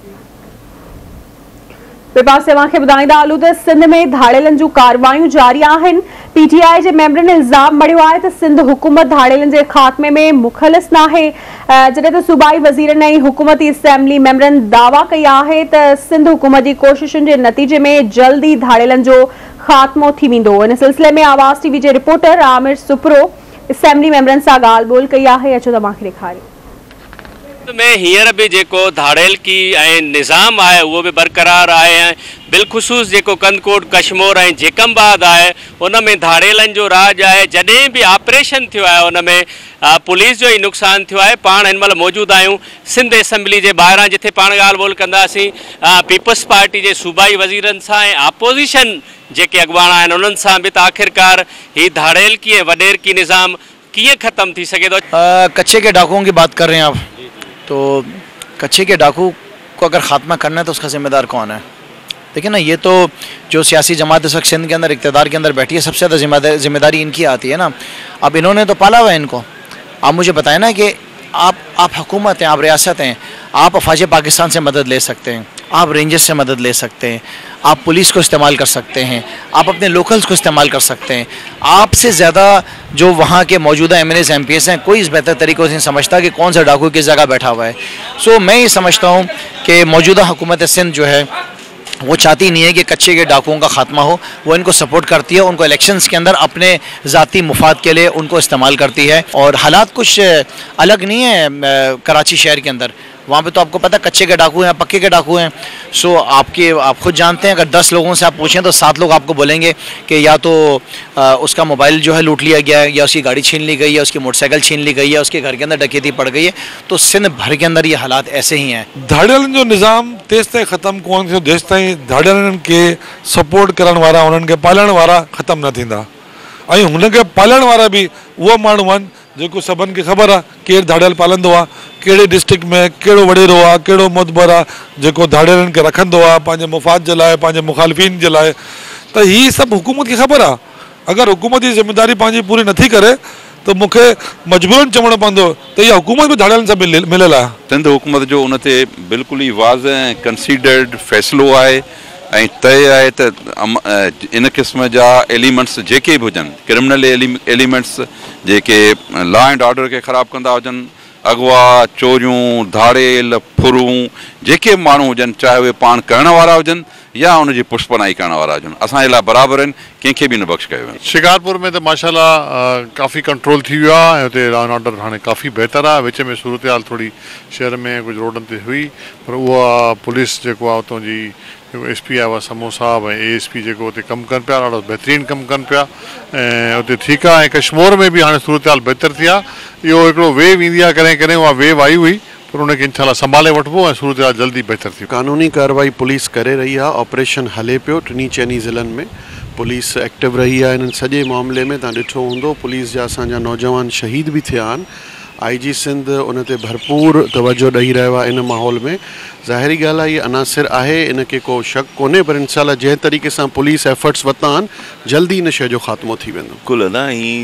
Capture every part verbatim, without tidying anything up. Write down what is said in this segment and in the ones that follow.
पासे ॿुधाईंदा हलूं त सिंध में धाड़ेलनि जूं कार्रवायूं जारी आहिनि। पीटीआई जे मेंबरनि इल्ज़ाम मढ़ियो आहे त सिंध हुकूमत धाड़ेलनि जे ख़ात्मे में मुख़लिस नाहे, जॾहिं त सूबाई वज़ीरनि ऐं हुकूमती असेंबली मेंबरनि दावा कई आहे त सिंध हुकूमत जी कोशिशुनि जे नतीजे में जल्द ई धाड़ेलनि जो ख़ात्मो थी वेंदो। इन सिलसिले में आवाज़ टीवी जे रिपोर्टर आमिर सुपरो असेंबली मेंबरनि सां ॻाल्हि ॿोल कई आहे। अचो त मांखे ॾेखारियो। में हींअर बि जेको धाड़ेल की ऐं निज़ाम आहे उहो बि बरक़रार आहे ऐं बिलख़ुसूस जेको कंदकोट कशमोर ऐं जेकमबाद आहे उन में धाड़ेलनि जो राज आहे। जॾहिं बि ऑपरेशन थियो आहे उन में पुलिस जो ही नुक़सानु थियो आहे। पाण हिन महिल मौजूदु आहियूं सिंध असेंबली जे ॿाहिरां, जिथे पाण ॻाल्हि ॿोल कंदासीं पीपल्स पार्टी जे सूबाई वज़ीरनि सां ऐं अपोज़िशन जेके अॻुवान आहिनि उन्हनि सां बि। त आख़िरकार हीउ धाड़ेल की ऐं वॾेर की निज़ाम कीअं ख़त्म थी सघे थो? कच्चे के डाकुओं की बात कर रहे हैं आप, तो कच्चे के डाकू को अगर ख़ात्मा करना है तो उसका जिम्मेदार कौन है? देखिए ना, ये तो जो सियासी जमात इस वक्त सिंध के अंदर इक़्तिदार के अंदर बैठी है, सबसे ज़्यादा जिम्मेदारी इनकी आती है ना। अब इन्होंने तो पाला हुआ है इनको। आप मुझे बताएं ना कि आप आप हुकूमत हैं, आप रियासत हैं, आप अफवाज पाकिस्तान से मदद ले सकते हैं, आप रेंजर्स से मदद ले सकते हैं, आप पुलिस को इस्तेमाल कर सकते हैं, आप अपने लोकल्स को इस्तेमाल कर सकते हैं। आपसे ज़्यादा जो वहाँ के मौजूदा M N S M P S हैं, कोई इस बेहतर तरीक़े से नहीं समझता कि कौन सा डाकू किस जगह बैठा हुआ है। सो मैं ये समझता हूँ कि मौजूदा हुकूमत सिंध जो है वो चाहती नहीं है कि कच्चे के डाकुओं का खात्मा हो। वो इनको सपोर्ट करती है, उनको इलेक्शंस के अंदर अपने ज़ाती मुफाद के लिए उनको इस्तेमाल करती है। और हालात कुछ अलग नहीं है कराची शहर के अंदर। वहाँ पे तो आपको पता कच्चे के डाकू हैं, पक्के के डाकू हैं। सो आपके आप खुद जानते हैं, अगर दस लोगों से आप पूछें तो सात लोग आपको बोलेंगे कि या तो आ, उसका मोबाइल जो है लूट लिया गया है, या उसकी गाड़ी छीन ली गई है, उसकी मोटरसाइकिल छीन ली गई है, उसके घर के अंदर डकैती पड़ गई है। तो सिंध भर के अंदर ये हालात ऐसे ही हैं। धाड़ेलनि जो निज़ाम तेसि ताईं ख़त्म कोन थियो जेसि ताईं धाड़ेलनि खे सपोर्ट करण वारा, उन्हनि खे पालण वारा ख़त्म न थींदा। ऐं हुनखे पालण वारा बि उहे माण्हू आहिनि जेको सभिनि खे ख़बर आहे केरु धाड़ेल पालंदो आहे, कहिड़े डिस्ट्रिक्ट में कहिड़ो वॾेरो आहे, कहिड़ो मोतबर आहे जेको धाड़ेलनि खे रखंदो आहे पंहिंजे मुफ़ाद जे लाइ, पंहिंजे मुखालिफ़िन जे लाइ। त हीअ सभु हुकूमत खे ख़बर आहे। अगरि हुकूमत जी ज़िमेदारी पंहिंजी पूरी नथी करे त मूंखे मजबूरन चवणो पवंदो त इहा हुकूमत बि धाड़ेलनि सां मिलियल आहे। सिंध हुकूमत जो उन ते बिल्कुलु ई वाज़ ऐं कंसीडर्ड फ़ैसिलो आहे ऐं तय आहे त इन क़िस्म जा एलिमेंट्स जेके बि हुजनि, क्रिमिनल एलिमेंट्स जेके लॉ एंड ऑर्डर खे ख़राबु कंदा हुजनि, अगवा, चोरियूं, धाड़ेल, फुरूं, जेके माण्हू हुजनि, चाहे उहे पाण करण वारा हुजनि या उनजी पुष्पनाई करण वारा हुजनि, असांजे लाइ बराबरि आहिनि, कंहिंखे बि न बख़्श कयो वेंदो। शिकारपुर में तो माशाल्लाह काफ़ी कंट्रोल थी वियो आहे ऐं हुते लॉ एंड ऑर्डर हाणे काफ़ी बहितर आहे। विच में सूरत हाल थोड़ी शहर में कुछ रोडनि ते हुई, पर उहा पुलिस जेको आहे उतां जी एस पी आहे समो साहब ऐं ए एस पी जेको हुते कमु कनि पिया, ॾाढो बहितरीनु कमु कनि पिया ऐं हुते ठीकु आहे। ऐं कश्मीर में बि हाणे सूरत हाल बहितर थी आहे। इहो हिकिड़ो वेव ईंदी आहे, कॾहिं कॾहिं उहा वेव आई हुई, पर उनखे इंशाल्लाह संभाले वठिबो ऐं सूरत हाल जल्दी बहितर थी। कानूनी कार्रवाई पुलिस करे रही आहे। ऑपरेशन हले पियो टिनी चइनी ज़िलनि में, पुलिस एक्टिव रही आहे इन्हनि सॼे मामले में। तव्हां ॾिठो हूंदो पुलिस जा असांजा नौजवान शहीद बि थिया आहिनि। आई जी सिंध उन ते भरपूर तवजो ॾेई रहियो आहे इन माहौल में। ज़ाहिरी ॻाल्हि आहे, इहे अनासिर आहे, इनखे को शक कोन्हे, पर इंशाल्लाह जंहिं तरीक़े सां पुलिस एफर्ट्स वरिता आहिनि जल्दी इन शइ जो ख़ात्मो थी वेंदो। कुल अदा ही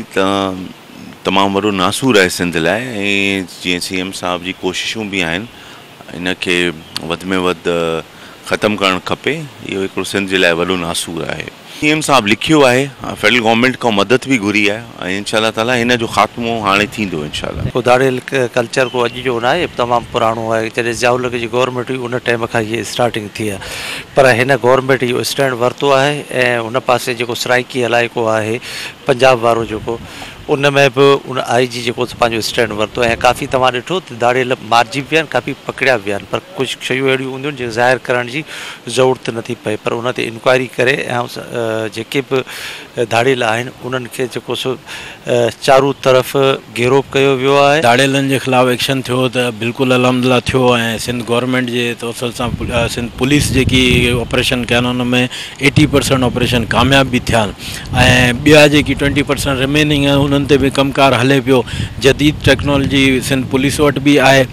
तमामु वॾो नासूर आहे सिंध लाइ ऐं जीअं सी एम साहब जी कोशिशूं बि आहिनि इनखे वधि में वधि ख़तमु करणु खपे। इहो हिकिड़ो सिंध जे लाइ वॾो नासूर आहे। सी एम साहब लिखियो आहे, फेडरल गवर्नमेंट खां मदद बि घुरी आहे ऐं इंशाल्लाह ताला हिन जो ख़ात्मो हाणे थींदो इंशाल्लाह। को धाड़ेल कल्चर को अॼु जो न आहे, तमामु पुराणो आहे। जॾहिं ज़ियाउल जी गवर्नमेंट हुई उन टाइम खां इहे स्टार्टिंग थी आहे, पर हिन गवर्नमेंट इहो स्टैंड वरितो आहे ऐं उन पासे जेको सराइकी इलाइक़ो आहे पंजाब वारो जेको, उन में बि उन आई जी जेको पंहिंजो स्टैंड वरितो ऐं काफ़ी तव्हां ॾिठो त धाड़ेल मारिजी बि आहिनि, काफ़ी पकड़िया बि आहिनि, पर कुझु शयूं अहिड़ियूं हूंदियूं आहिनि जेके ज़ाहिर करण जी ज़रूरत नथी पए, पर उन ते इंक्वायरी करे ऐं जेके बि धाड़ेल आहिनि उन्हनि खे जेको सो चारू तरफ़ घेरो कयो वियो आहे। धाड़ेलनि जे ख़िलाफ़ु एक्शन थियो त बिल्कुलु अलहमदिल्ला थियो ऐं सिंध गवर्नमेंट जे तौसल सां सिंध पुलिस जेकी ऑपरेशन कया आहिनि उन में एटी परसेंट ऑपरेशन कामयाब बि थिया आहिनि ऐं ॿिया जेकी ट्वेंटी परसेंट रिमेनिंग आहे उन्हनि ते बि कमकार हले पियो। जदीद टेक्नोलॉजी सिंध पुलिस वटि बि आहे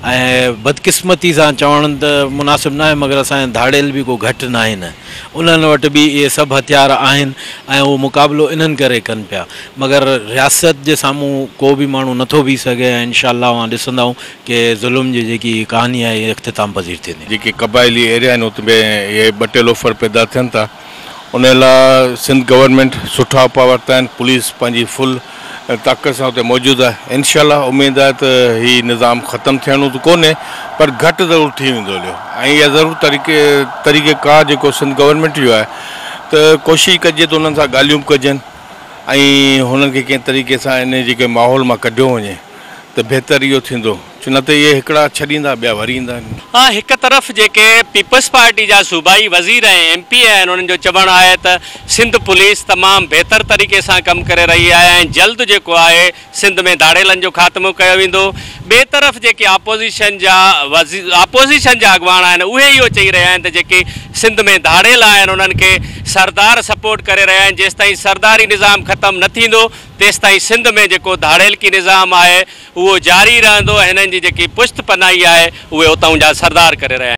ऐं बदकिस्मती सां चवण त मुनासिब न आहे, मगर असांजे धाड़ेल बि को घटि न आहिनि, उन्हनि वटि बि इहे सभु हथियार आहिनि ऐं उहो मुक़ाबिलो इन्हनि करे कनि पिया। मगर रियासत जे साम्हूं को बि माण्हू नथो बीह सघे ऐं इनशाअल्लाह असां ॾिसंदा आहियूं की ज़ुल्म जी जेकी कहानी आहे इहा इख़्तिताम पज़ीर थींदी। जेके क़बाइली एरिया आहिनि उते इहे ॿ टे लोफर पैदा थियनि था, उन लाइ सिंध गवर्नमेंट सुठा उपाउ वरिता आहिनि, पुलिस पंहिंजी फुल ताक़त सां उते मौजूदु आहे। इनशाअल्लाह उमेदु आहे त हीउ निज़ाम ख़तमु थियणो त कोन्हे पर घटि ज़रूरु थी वेंदो हलियो, ऐं इहा ज़रूरु तरीक़े तरीक़ेकार जेको सिंध गवर्नमेंट जो आहे त कोशिशि कजे त उन्हनि सां ॻाल्हियूं बि कजनि ऐं हुननि खे कंहिं तरीक़े सां इन जेके माहौल मां कढियो वञे त बहितर इहो थींदो, छो न त इहे हिकिड़ा छॾींदा ॿिया वरी ईंदा आहिनि। हाँ, एक तरफ़ जेके पीपल्स पार्टी जा सूबाई वज़ीर ऐं एम पी आहिनि उन्हनि जो चवणु आहे त सिंध पुलिस तमामु बहितर तरीक़े सां कमु करे रही आहे ऐं जल्द जेको आहे सिंध में धाड़ेलनि जो ख़ात्मो कयो वेंदो। ॿिए तरफ़ जेके आपोज़िशन जा वज़ी आपोज़िशन जा अॻवान आहिनि उहे इहो चई रहिया आहिनि त जेके सिंध में धाड़ेल आहिनि उन्हनि खे सरदार सपोर्ट करे रहिया आहिनि। जेसिताईं सरदारी निज़ाम ख़तमु न थींदो तेसिताईं सिंध में जेको धाड़ेल की निज़ाम आहे उहो जारी रहंदो। हिननि जी जेकी पुश्त पनाही आहे उहे उतां जा सरदार करे रहिया आहिनि।